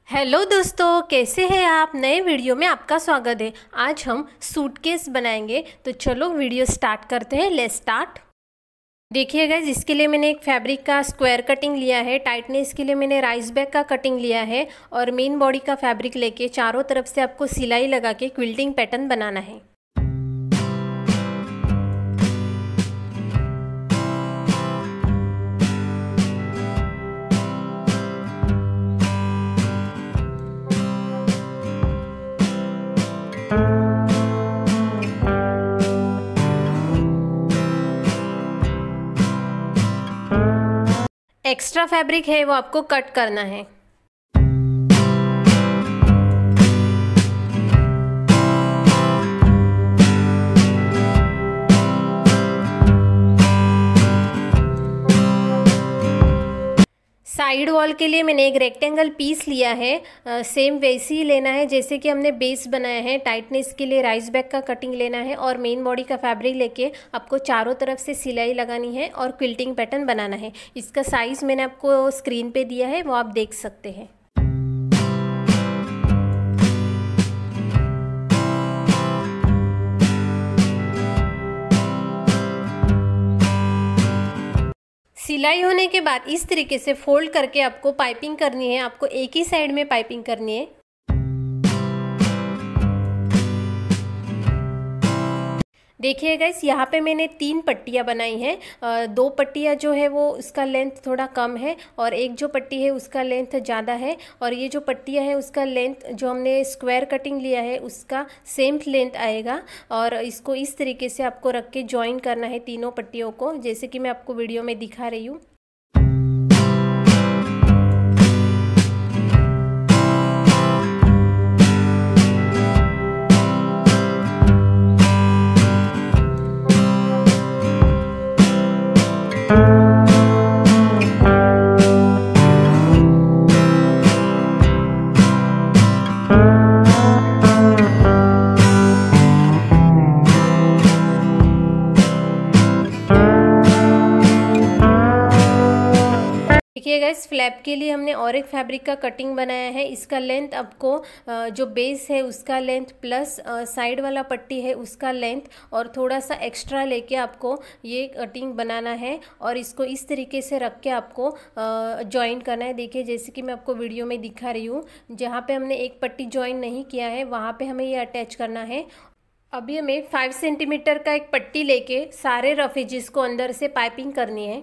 Hello दोस्तों, कैसे हैं आप। नए वीडियो में आपका स्वागत है। आज हम सूटकेस बनाएंगे, तो चलो वीडियो स्टार्ट करते हैं। Let's start. देखिए गाइस, इसके लिए मैंने एक फैब्रिक का स्क्वायर कटिंग लिया है। टाइटनेस के लिए मैंने राइस बैग का कटिंग लिया है और मेन बॉडी का फैब्रिक लेके चारों तरफ से आपको सिलाई लगा के क्विल्टिंग पैटर्न बनाना है। एक्स्ट्रा फैब्रिक है वो आपको कट करना है। साइड वॉल के लिए मैंने एक रेक्टेंगल पीस लिया है। सेम वैसे ही लेना है जैसे कि हमने बेस बनाया है। टाइटनेस के लिए राइस बैग का कटिंग लेना है और मेन बॉडी का फैब्रिक लेके आपको चारों तरफ से सिलाई लगानी है और क्विल्टिंग पैटर्न बनाना है। इसका साइज़ मैंने आपको स्क्रीन पे दिया है, वो आप देख सकते हैं। सिलाई होने के बाद इस तरीके से फोल्ड करके आपको पाइपिंग करनी है। आपको एक ही साइड में पाइपिंग करनी है। देखिए गाइस, यहाँ पे मैंने 3 पट्टियाँ बनाई हैं। 2 पट्टियाँ जो है वो उसका लेंथ थोड़ा कम है और एक जो पट्टी है उसका लेंथ ज़्यादा है। और ये जो पट्टियाँ है उसका लेंथ जो हमने स्क्वायर कटिंग लिया है उसका सेम लेंथ आएगा। और इसको इस तरीके से आपको रख के ज्वाइन करना है तीनों पट्टियों को, जैसे कि मैं आपको वीडियो में दिखा रही हूँ। देखिए गाइस, फ्लैप के लिए हमने और एक फैब्रिक का कटिंग बनाया है। इसका लेंथ आपको जो बेस है उसका लेंथ प्लस साइड वाला पट्टी है उसका लेंथ और थोड़ा सा एक्स्ट्रा लेके आपको ये कटिंग बनाना है और इसको इस तरीके से रख के आपको जॉइन करना है। देखिए, जैसे कि मैं आपको वीडियो में दिखा रही हूँ, जहाँ पे हमने एक पट्टी जॉइन नहीं किया है वहाँ पे हमें ये अटैच करना है। अभी हमें 5 सेंटीमीटर का एक पट्टी लेके सारे रफ एजेस को अंदर से पाइपिंग करनी है।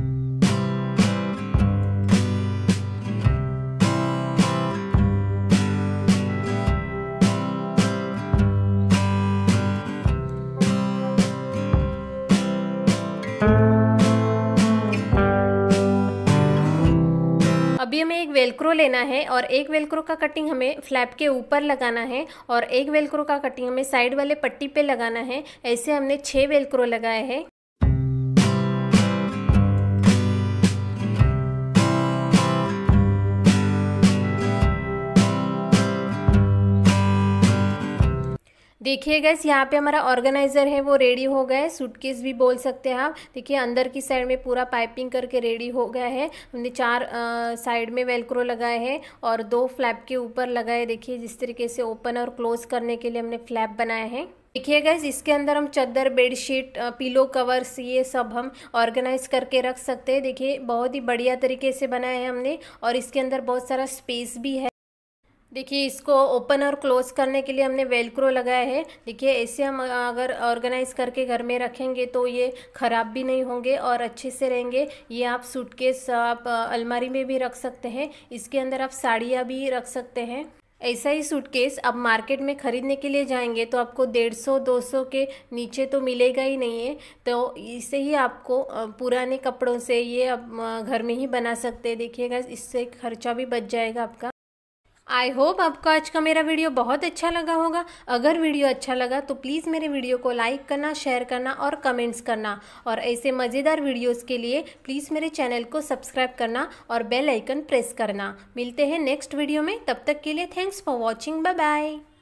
अभी हमें एक वेलक्रो लेना है और एक वेलक्रो का कटिंग हमें फ्लैप के ऊपर लगाना है और एक वेलक्रो का कटिंग हमें साइड वाले पट्टी पे लगाना है। ऐसे हमने 6 वेलक्रो लगाए हैं। देखिए गाइस, यहाँ पे हमारा ऑर्गेनाइजर है वो रेडी हो गया है। सूटकेस भी बोल सकते हैं आप। देखिए, अंदर की साइड में पूरा पाइपिंग करके रेडी हो गया है। हमने 4 साइड में वेलक्रो लगाए हैं और 2 फ्लैप के ऊपर लगाए। देखिए, जिस तरीके से ओपन और क्लोज करने के लिए हमने फ्लैप बनाया है। देखिए गाइस, इसके अंदर हम चादर, बेडशीट, पिलो कवर्स ये सब हम ऑर्गेनाइज करके रख सकते हैं। देखिए, बहुत ही बढ़िया तरीके से बनाया है हमने और इसके अंदर बहुत सारा स्पेस भी है। देखिए, इसको ओपन और क्लोज करने के लिए हमने वेलक्रो लगाया है। देखिए, ऐसे हम अगर ऑर्गेनाइज करके घर में रखेंगे तो ये ख़राब भी नहीं होंगे और अच्छे से रहेंगे। ये आप सूटकेस आप अलमारी में भी रख सकते हैं। इसके अंदर आप साड़ियाँ भी रख सकते हैं। ऐसा ही सूटकेस आप मार्केट में ख़रीदने के लिए जाएंगे तो आपको 150-200 के नीचे तो मिलेगा ही नहीं है। तो इसे ही आपको पुराने कपड़ों से ये आप घर में ही बना सकते हैं। देखिएगा, इससे खर्चा भी बच जाएगा आपका। आई होप आपको आज का मेरा वीडियो बहुत अच्छा लगा होगा। अगर वीडियो अच्छा लगा तो प्लीज़ मेरे वीडियो को लाइक करना, शेयर करना और कमेंट्स करना। और ऐसे मज़ेदार वीडियोस के लिए प्लीज़ मेरे चैनल को सब्सक्राइब करना और बेल आइकन प्रेस करना। मिलते हैं नेक्स्ट वीडियो में, तब तक के लिए thanks for watching. Bye bye.